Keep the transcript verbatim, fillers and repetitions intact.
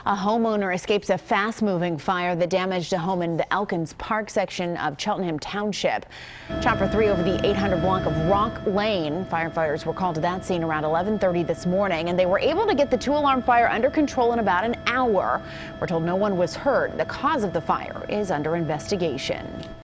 A homeowner escapes a fast-moving fire that damaged a home in the Elkins Park section of Cheltenham Township. Chopper three over the eight hundred block of Rock Lane. Firefighters were called to that scene around eleven thirty this morning, and they were able to get the two-alarm fire under control in about an hour. We're told no one was hurt. The cause of the fire is under investigation.